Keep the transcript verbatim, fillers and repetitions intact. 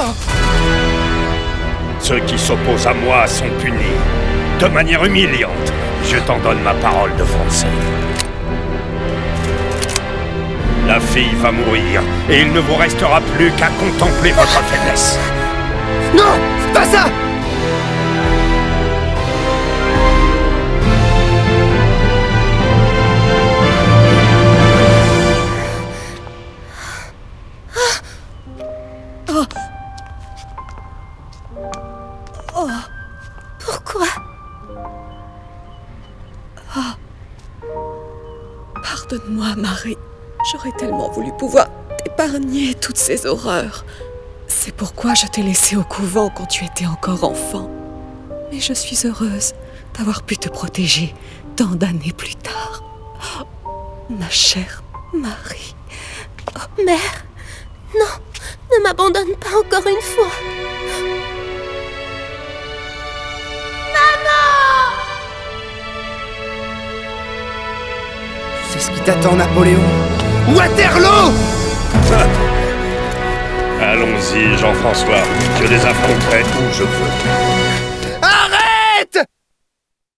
Ceux qui s'opposent à moi sont punis. De manière humiliante. Je t'en donne ma parole de français. La fille va mourir, et il ne vous restera plus qu'à contempler votre faiblesse. Non, c'est pas ça! Oh. Oh. Pourquoi? Oh. Pardonne-moi, Marie. J'aurais tellement voulu pouvoir t'épargner toutes ces horreurs. C'est pourquoi je t'ai laissée au couvent quand tu étais encore enfant. Mais je suis heureuse d'avoir pu te protéger tant d'années plus tard. Oh, ma chère Marie. Oh, mère, non, ne m'abandonne pas encore une fois. Maman! C'est ce qui t'attend, Napoléon. Waterloo! Allons-y, Jean-François. Je les affronterai où je veux.